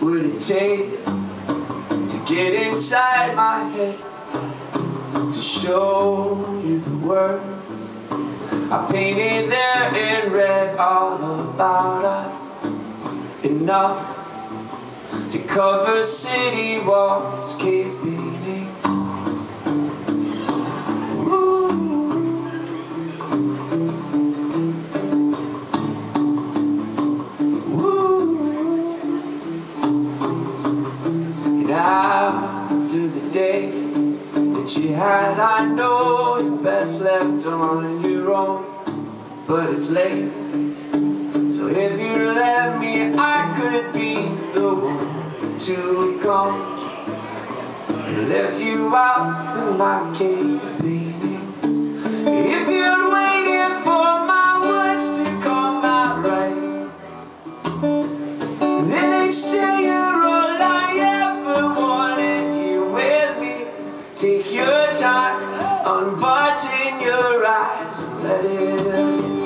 would it take to get inside my head to show you the words I painted there in red, all about us, enough to cover city walls, cave paintings. Ooh. Ooh. And after the day that you had, I know you're best left on your own, but it's late. So if you let me, I could be the one to come and lift you out in my cave paintings. If you're waiting for my words to come out right, then I'd say you're all I ever wanted. You with me, take your time, unbutton your eyes and let it in.